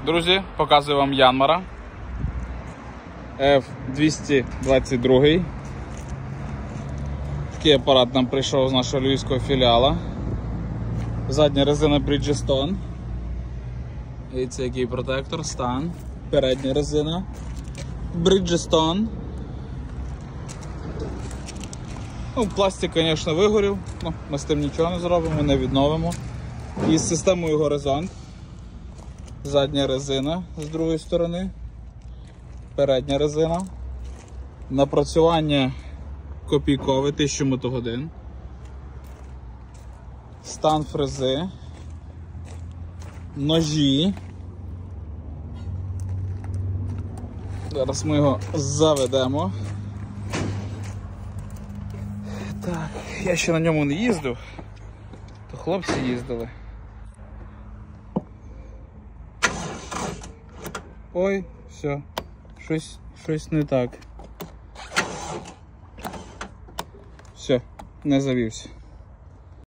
Друзі, показую вам Янмара F222. Такий апарат нам прийшов з нашого львівського філіала. Задня резина Bridgestone. І це який протектор, стан. Передня резина Bridgestone. Пластик, звісно, вигорів, ми з тим нічого не зробимо, не відновимо. І з системою горизонт. Задня резина з другої сторони, передня резина. Напрацювання копійкове, 1000 мотогодин. Стан фрези. Ножі. Зараз ми його заведемо. Так, я ще на ньому не їздив, то хлопці їздили. Ой, все, щось не так. Все, не завівся.